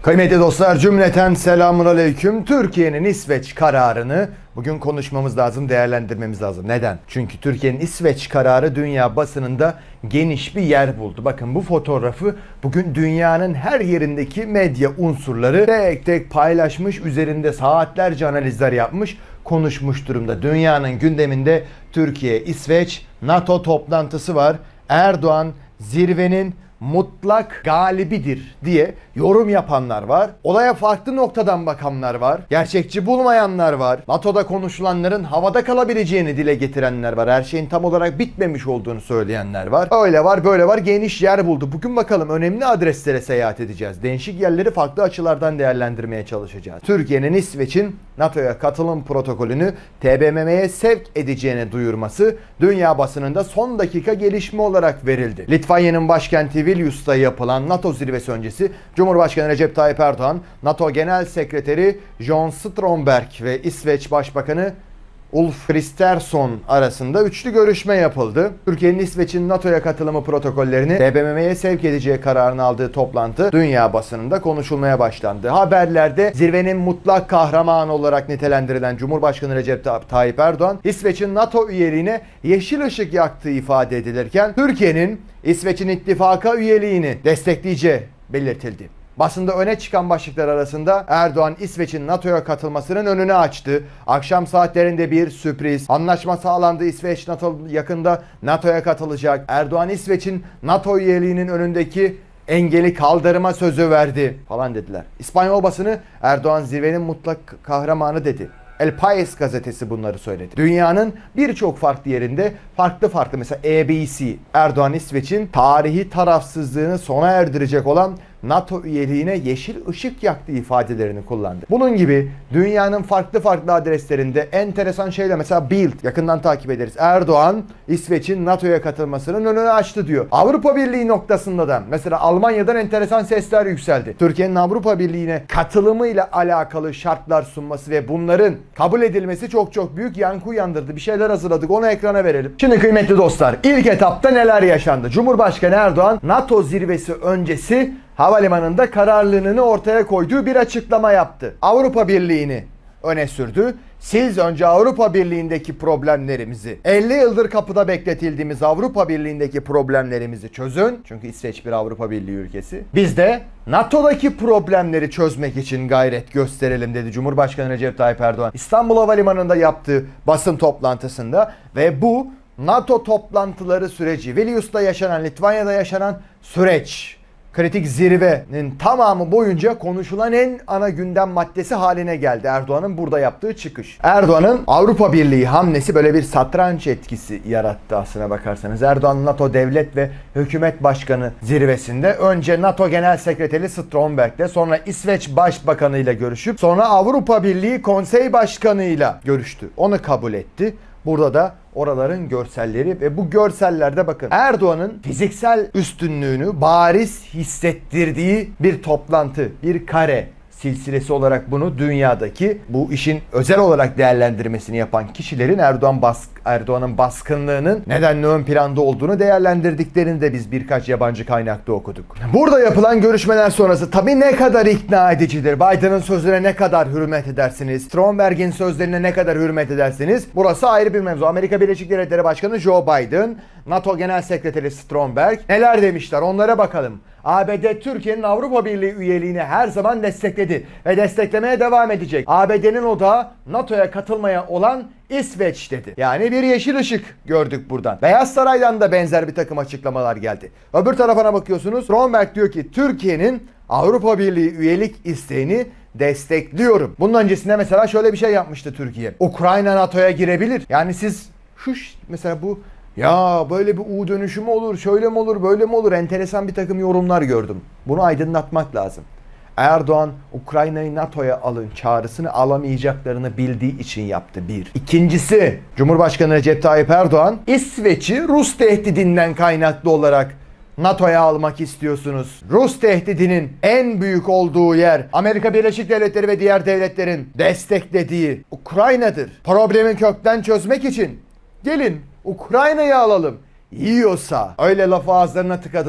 Kıymetli dostlar, cümleten selamünaleyküm. Türkiye'nin İsveç kararını bugün konuşmamız lazım, değerlendirmemiz lazım. Neden? Çünkü Türkiye'nin İsveç kararı dünya basınında geniş bir yer buldu. Bakın bu fotoğrafı bugün dünyanın her yerindeki medya unsurları tek tek paylaşmış, üzerinde saatlerce analizler yapmış, konuşmuş durumda. Dünyanın gündeminde Türkiye-İsveç NATO toplantısı var. Erdoğan zirvenin mutlak galibidir diye yorum yapanlar var. Olaya farklı noktadan bakanlar var. Gerçekçi bulmayanlar var. NATO'da konuşulanların havada kalabileceğini dile getirenler var. Her şeyin tam olarak bitmemiş olduğunu söyleyenler var. Öyle var, böyle var. Geniş yer buldu. Bugün bakalım önemli adreslere seyahat edeceğiz. Değişik yerleri farklı açılardan değerlendirmeye çalışacağız. Türkiye'nin İsveç'in NATO'ya katılım protokolünü TBMM'ye sevk edeceğini duyurması dünya basınında son dakika gelişme olarak verildi. Litvanya'nın başkenti Vilnius'ta yapılan NATO zirvesi öncesi Cumhurbaşkanı Recep Tayyip Erdoğan, NATO Genel Sekreteri Jens Stoltenberg ve İsveç Başbakanı Ulf Kristersson arasında üçlü görüşme yapıldı. Türkiye'nin İsveç'in NATO'ya katılımı protokollerini TBMM'ye sevk edeceği kararını aldığı toplantı dünya basınında konuşulmaya başlandı. Haberlerde zirvenin mutlak kahramanı olarak nitelendirilen Cumhurbaşkanı Recep Tayyip Erdoğan, İsveç'in NATO üyeliğine yeşil ışık yaktığı ifade edilirken Türkiye'nin İsveç'in ittifaka üyeliğini destekleyeceği belirtildi. Basında öne çıkan başlıklar arasında Erdoğan İsveç'in NATO'ya katılmasının önünü açtı. Akşam saatlerinde bir sürpriz anlaşma sağlandı. İsveç yakında NATO'ya katılacak. Erdoğan İsveç'in NATO üyeliğinin önündeki engeli kaldırma sözü verdi falan dediler. İspanyol basını Erdoğan zirvenin mutlak kahramanı dedi. El País gazetesi bunları söyledi. Dünyanın birçok farklı yerinde farklı mesela ABC, Erdoğan İsveç'in tarihi tarafsızlığını sona erdirecek olan NATO üyeliğine yeşil ışık yaktığı ifadelerini kullandı. Bunun gibi dünyanın farklı adreslerinde enteresan şeyler, mesela Bild, yakından takip ederiz. Erdoğan İsveç'in NATO'ya katılmasının önünü açtı diyor. Avrupa Birliği noktasında da mesela Almanya'dan enteresan sesler yükseldi. Türkiye'nin Avrupa Birliği'ne katılımıyla alakalı şartlar sunması ve bunların kabul edilmesi çok büyük yankı uyandırdı. Bir şeyler hazırladık, onu ekrana verelim. Şimdi kıymetli dostlar, ilk etapta neler yaşandı? Cumhurbaşkanı Erdoğan NATO zirvesi öncesi havalimanında kararlılığını ortaya koyduğu bir açıklama yaptı. Avrupa Birliği'ni öne sürdü. Siz önce Avrupa Birliği'ndeki problemlerimizi, 50 yıldır kapıda bekletildiğimiz Avrupa Birliği'ndeki problemlerimizi çözün. Çünkü İsveç bir Avrupa Birliği ülkesi. Biz de NATO'daki problemleri çözmek için gayret gösterelim dedi Cumhurbaşkanı Recep Tayyip Erdoğan İstanbul Havalimanı'nda yaptığı basın toplantısında ve bu NATO toplantıları süreci, Vilnius'ta yaşanan, Litvanya'da yaşanan süreç, kritik zirvenin tamamı boyunca konuşulan en ana gündem maddesi haline geldi Erdoğan'ın burada yaptığı çıkış. Erdoğan'ın Avrupa Birliği hamlesi böyle bir satranç etkisi yarattı aslına bakarsanız. Erdoğan NATO Devlet ve Hükümet Başkanı zirvesinde önce NATO Genel Sekreteri Stoltenberg'le, sonra İsveç Başbakanı ile görüşüp sonra Avrupa Birliği Konsey Başkanı ile görüştü. Onu kabul etti. Burada da oraların görselleri ve bu görsellerde bakın Erdoğan'ın fiziksel üstünlüğünü bariz hissettirdiği bir toplantı, bir kare silsilesi olarak bunu dünyadaki bu işin özel olarak değerlendirmesini yapan kişilerin Erdoğan'ın baskınlığının nedenle ön planda olduğunu değerlendirdiklerini de biz birkaç yabancı kaynakta okuduk. Burada yapılan görüşmeler sonrası tabii ne kadar ikna edicidir? Biden'ın sözlerine ne kadar hürmet edersiniz? Stoltenberg'in sözlerine ne kadar hürmet edersiniz? Burası ayrı bir mevzu. Amerika Birleşik Devletleri Başkanı Joe Biden, NATO Genel Sekreteri Stoltenberg neler demişler? Onlara bakalım. ABD Türkiye'nin Avrupa Birliği üyeliğini her zaman destekledi ve desteklemeye devam edecek. ABD'nin odağı NATO'ya katılmaya olan İsveç dedi. Yani bir yeşil ışık gördük buradan. Beyaz Saray'dan da benzer bir takım açıklamalar geldi. Öbür tarafına bakıyorsunuz. Stoltenberg diyor ki Türkiye'nin Avrupa Birliği üyelik isteğini destekliyorum. Bunun öncesinde mesela şöyle bir şey yapmıştı Türkiye. Ukrayna NATO'ya girebilir. Yani siz mesela bu ya böyle bir U dönüşümü olur, şöyle mi olur, böyle mi olur? Enteresan bir takım yorumlar gördüm. Bunu aydınlatmak lazım. Erdoğan Ukrayna'yı NATO'ya alın çağrısını alamayacaklarını bildiği için yaptı bir. İkincisi, Cumhurbaşkanı Recep Tayyip Erdoğan İsveç'i Rus tehdidinden kaynaklı olarak NATO'ya almak istiyorsunuz. Rus tehdidinin en büyük olduğu yer Amerika Birleşik Devletleri ve diğer devletlerin desteklediği Ukrayna'dır. Problemi kökten çözmek için gelin Ukrayna'yı alalım. Yiyorsa öyle lafı ağızlarına tıkadılar.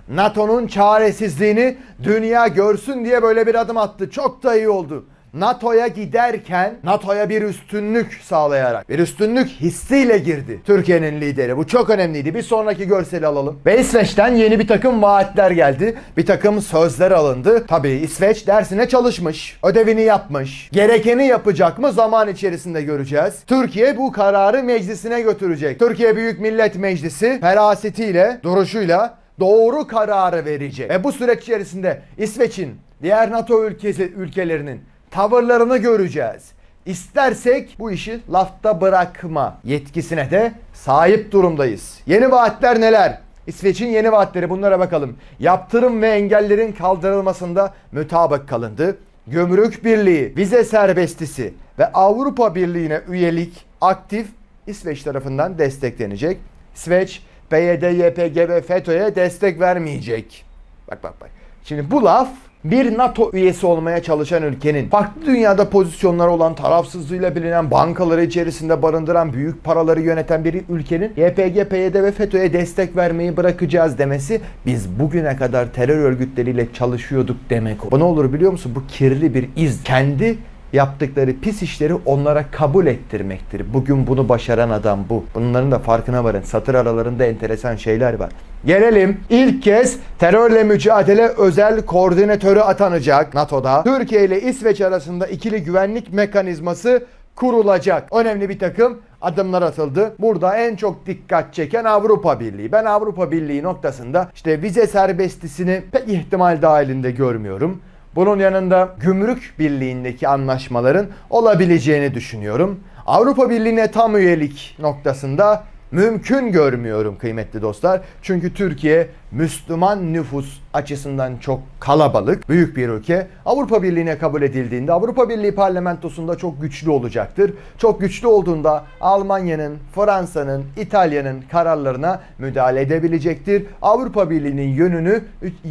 NATO'nun çaresizliğini dünya görsün diye böyle bir adım attı. Çok da iyi oldu. NATO'ya giderken NATO'ya bir üstünlük sağlayarak, bir üstünlük hissiyle girdi Türkiye'nin lideri. Bu çok önemliydi. Bir sonraki görseli alalım. Ve İsveç'ten yeni bir takım vaatler geldi. Bir takım sözler alındı. Tabii İsveç dersine çalışmış. Ödevini yapmış. Gerekeni yapacak mı zaman içerisinde göreceğiz. Türkiye bu kararı meclisine götürecek. Türkiye Büyük Millet Meclisi ferasetiyle, duruşuyla doğru kararı verecek. Ve bu süreç içerisinde İsveç'in, diğer NATO ülkelerinin tavırlarını göreceğiz. İstersek bu işi lafta bırakma yetkisine de sahip durumdayız. Yeni vaatler neler? İsveç'in yeni vaatleri, bunlara bakalım. Yaptırım ve engellerin kaldırılmasında mutabık kalındı. Gümrük Birliği, vize serbestisi ve Avrupa Birliği'ne üyelik aktif İsveç tarafından desteklenecek. İsveç, PYD, YPG ve FETÖ'ye destek vermeyecek. Bak. Şimdi bu laf, bir NATO üyesi olmaya çalışan ülkenin, farklı dünyada pozisyonları olan, tarafsızlığıyla bilinen, bankaları içerisinde barındıran, büyük paraları yöneten bir ülkenin YPG, PYD ve FETÖ'ye destek vermeyi bırakacağız demesi, biz bugüne kadar terör örgütleriyle çalışıyorduk demek o. Bu ne olur biliyor musun? Bu kirli bir iz. Kendi yaptıkları pis işleri onlara kabul ettirmektir. Bugün bunu başaran adam bu. Bunların da farkına varın. Satır aralarında enteresan şeyler var. Gelelim, ilk kez terörle mücadele özel koordinatörü atanacak NATO'da. Türkiye ile İsveç arasında ikili güvenlik mekanizması kurulacak. Önemli bir takım adımlar atıldı. Burada en çok dikkat çeken Avrupa Birliği. Ben Avrupa Birliği noktasında işte vize serbestisini pek ihtimal dahilinde görmüyorum. Bunun yanında Gümrük Birliği'ndeki anlaşmaların olabileceğini düşünüyorum. Avrupa Birliği'ne tam üyelik noktasında mümkün görmüyorum kıymetli dostlar. Çünkü Türkiye Müslüman nüfus açısından çok kalabalık, büyük bir ülke. Avrupa Birliği'ne kabul edildiğinde Avrupa Birliği parlamentosunda çok güçlü olacaktır. Çok güçlü olduğunda Almanya'nın, Fransa'nın, İtalya'nın kararlarına müdahale edebilecektir. Avrupa Birliği'nin yönünü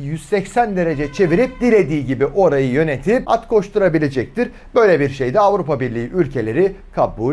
180 derece çevirip dilediği gibi orayı yönetip at koşturabilecektir. Böyle bir şeyde Avrupa Birliği ülkeleri kabul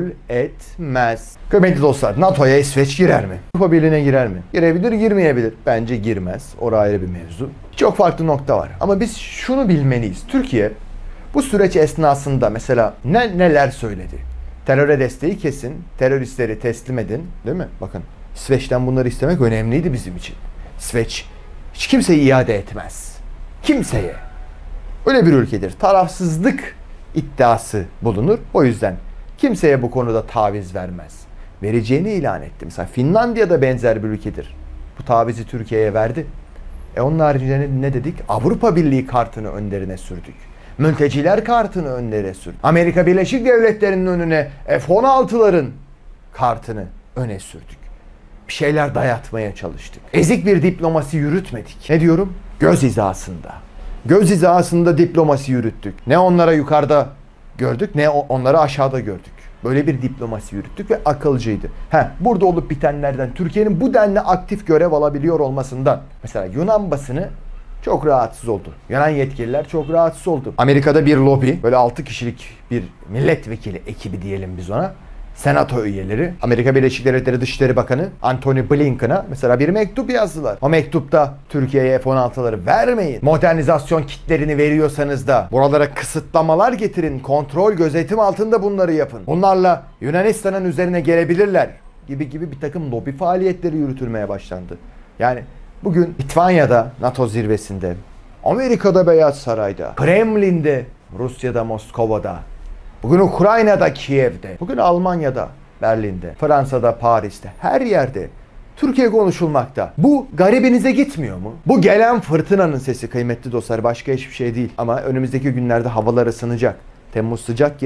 etmez. Kıymetli dostlar, NATO'ya İsveç girer mi? Avrupa Birliği'ne girer mi? Girebilir, girmeyebilir. Bence girmez. Orası ayrı bir mevzu. Çok farklı nokta var. Ama biz şunu bilmeliyiz. Türkiye bu süreç esnasında mesela neler söyledi? Teröre desteği kesin. Teröristleri teslim edin. Değil mi? Bakın, İsveç'ten bunları istemek önemliydi bizim için. İsveç hiç kimseyi iade etmez. Kimseye. Öyle bir ülkedir. Tarafsızlık iddiası bulunur. O yüzden kimseye bu konuda taviz vermez. Vereceğini ilan etti. Mesela Finlandiya da benzer bir ülkedir. Bu tavizi Türkiye'ye verdi. Onun haricinde ne dedik? Avrupa Birliği kartını önlerine sürdük. Mülteciler kartını önlerine sürdük. Amerika Birleşik Devletleri'nin önüne F-16'ların kartını öne sürdük. Bir şeyler dayatmaya çalıştık. Ezik bir diplomasi yürütmedik. Ne diyorum? Göz hizasında. Göz hizasında diplomasi yürüttük. Ne onlara yukarıda gördük, ne onları aşağıda gördük. Böyle bir diplomasi yürüttük ve akılcıydı. Burada olup bitenlerden, Türkiye'nin bu denli aktif görev alabiliyor olmasından, mesela Yunan basını çok rahatsız oldu. Yunan yetkililer çok rahatsız oldu. Amerika'da bir lobi, böyle 6 kişilik bir milletvekili ekibi diyelim biz ona. Senato üyeleri, Amerika Birleşik Devletleri Dışişleri Bakanı Antony Blinken'a mesela bir mektup yazdılar. O mektupta Türkiye'ye F-16'ları vermeyin. Modernizasyon kitlerini veriyorsanız da buralara kısıtlamalar getirin. Kontrol, gözetim altında bunları yapın. Bunlarla Yunanistan'ın üzerine gelebilirler gibi bir takım lobi faaliyetleri yürütülmeye başlandı. Yani bugün Litvanya'da NATO zirvesinde, Amerika'da Beyaz Saray'da, Kremlin'de, Rusya'da Moskova'da, bugün Ukrayna'da Kiev'de, bugün Almanya'da Berlin'de, Fransa'da Paris'te, her yerde Türkiye konuşulmakta. Bu garibinize gitmiyor mu? Bu gelen fırtınanın sesi kıymetli dostlar, başka hiçbir şey değil. Ama önümüzdeki günlerde havalar ısınacak. Temmuz sıcak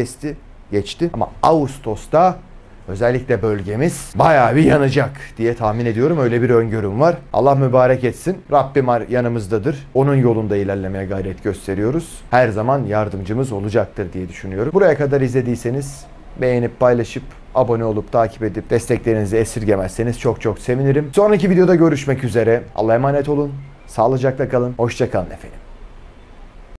geçti ama Ağustos'ta özellikle bölgemiz bayağı bir yanacak diye tahmin ediyorum. Öyle bir öngörüm var. Allah mübarek etsin. Rabbim yanımızdadır. Onun yolunda ilerlemeye gayret gösteriyoruz. Her zaman yardımcımız olacaktır diye düşünüyorum. Buraya kadar izlediyseniz beğenip, paylaşıp, abone olup, takip edip desteklerinizi esirgemezseniz çok çok sevinirim. Sonraki videoda görüşmek üzere. Allah'a emanet olun. Sağlıcakla kalın. Hoşça kalın efendim.